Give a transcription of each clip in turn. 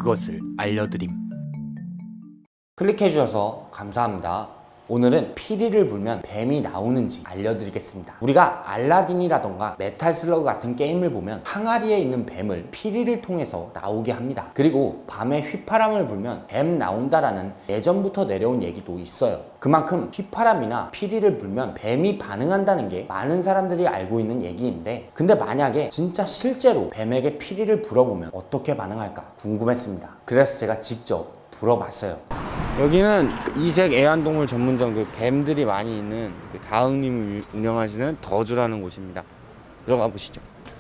그것을 알려드림. 클릭해주셔서 감사합니다. 오늘은 피리를 불면 뱀이 나오는지 알려드리겠습니다. 우리가 알라딘이라던가 메탈 슬러그 같은 게임을 보면 항아리에 있는 뱀을 피리를 통해서 나오게 합니다. 그리고 밤에 휘파람을 불면 뱀 나온다라는 예전부터 내려온 얘기도 있어요. 그만큼 휘파람이나 피리를 불면 뱀이 반응한다는 게 많은 사람들이 알고 있는 얘기인데, 근데 만약에 진짜 실제로 뱀에게 피리를 불어보면 어떻게 반응할까 궁금했습니다. 그래서 제가 직접 불어봤어요. 여기는 이색 애완동물 전문점, 뱀들이 많이 있는 다흥님을 운영하시는 더주라는 곳입니다. 들어가 보시죠.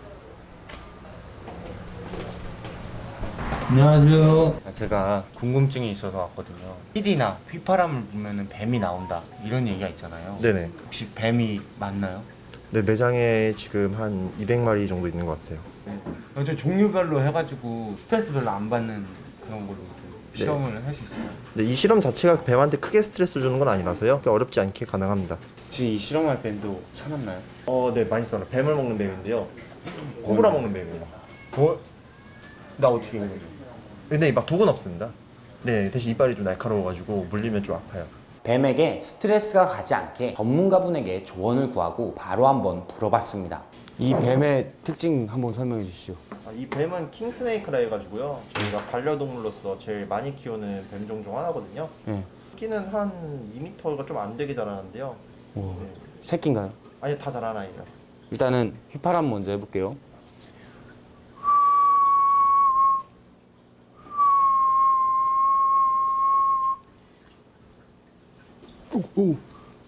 안녕하세요. 제가 궁금증이 있어서 왔거든요. 피리나 휘파람을 불면 뱀이 나온다, 이런 얘기가 있잖아요. 네네. 혹시 뱀이 맞나요? 네, 매장에 지금 한 200마리 정도 있는 것 같아요. 네. 종류별로 해가지고 스트레스 별로 안 받는 그런 걸로 실험을 할 수 있어요. 네, 이 실험 자체가 뱀한테 크게 스트레스 주는 건 아니라서요. 어렵지 않게 가능합니다. 지금 이 실험할 뱀도 사놨나요? 네, 많이 써요. 뱀을 먹는 뱀인데요. 코브라 먹는 뱀이에요. 나 어떻게 이거? 근데 막 독은 없습니다. 네, 대신 이빨이 좀 날카로워가지고 물리면 좀 아파요. 뱀에게 스트레스가 가지 않게 전문가분에게 조언을 구하고 바로 한번 불어봤습니다. 이 뱀의 특징 한번 설명해 주시죠. 이 뱀은 킹스네이크라 해가지고요. 저희가 반려동물로서 제일 많이 키우는 뱀 종 중 하나거든요. 네. 크기는 한 2m가 좀 안 되게 자라는데요. 오, 네. 새끼인가요? 아니, 다 자란 아이예요. 일단은 휘파람 먼저 해볼게요. 오.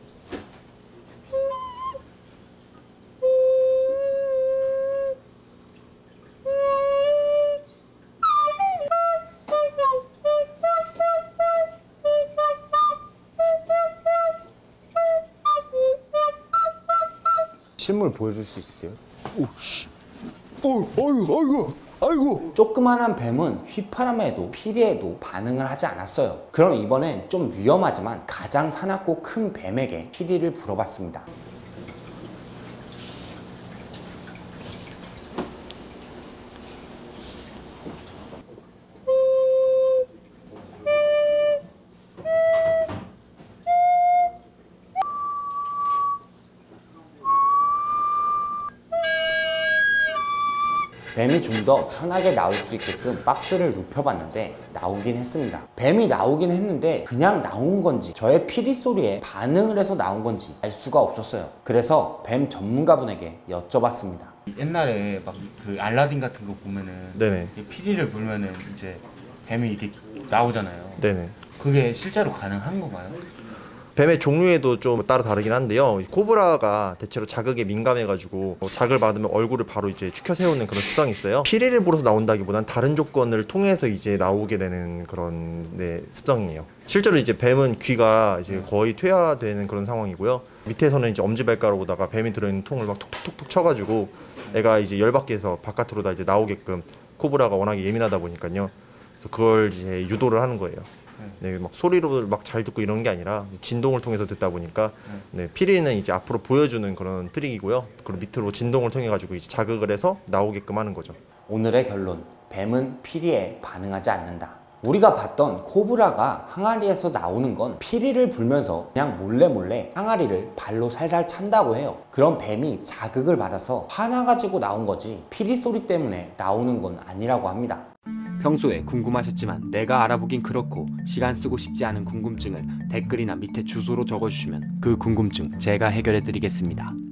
실물 보여줄 수 있어요? 오씨. 아이고. 조그만한 뱀은 휘파람에도 피리에도 반응을 하지 않았어요. 그럼 이번엔 좀 위험하지만 가장 사납고 큰 뱀에게 피리를 불어봤습니다. 뱀이 좀 더 편하게 나올 수 있게끔 박스를 눕혀봤는데 나오긴 했습니다. 뱀이 나오긴 했는데 그냥 나온 건지 저의 피리 소리에 반응을 해서 나온 건지 알 수가 없었어요. 그래서 뱀 전문가분에게 여쭤봤습니다. 옛날에 막 그 알라딘 같은 거 보면은 네네. 피리를 불면은 이제 뱀이 이렇게 나오잖아요. 네네. 그게 실제로 가능한 건가요? 뱀의 종류에도 좀 따라 다르긴 한데요. 코브라가 대체로 자극에 민감해가지고 자극을 받으면 얼굴을 바로 이제 축혀 세우는 그런 습성이 있어요. 피리를 불어서 나온다기보단 다른 조건을 통해서 이제 나오게 되는 그런 습성이에요. 실제로 이제 뱀은 귀가 이제 거의 퇴화되는 그런 상황이고요. 밑에서는 이제 엄지발가락으로다가 뱀이 들어있는 통을 막 톡톡톡 쳐가지고 애가 이제 열받게 해서 바깥으로 다 이제 나오게끔, 코브라가 워낙에 예민하다 보니까요. 그래서 그걸 이제 유도를 하는 거예요. 네, 막 소리로 막 잘 듣고 이런 게 아니라 진동을 통해서 듣다 보니까, 네, 피리는 이제 앞으로 보여주는 그런 트릭이고요. 그리고 밑으로 진동을 통해 가지고 이제 자극을 해서 나오게끔 하는 거죠. 오늘의 결론, 뱀은 피리에 반응하지 않는다. 우리가 봤던 코브라가 항아리에서 나오는 건 피리를 불면서 그냥 몰래 항아리를 발로 살살 찬다고 해요. 그런 뱀이 자극을 받아서 화나가지고 나온 거지 피리 소리 때문에 나오는 건 아니라고 합니다. 평소에 궁금하셨지만 내가 알아보긴 그렇고 시간 쓰고 싶지 않은 궁금증을 댓글이나 밑에 주소로 적어주시면 그 궁금증 제가 해결해 드리겠습니다.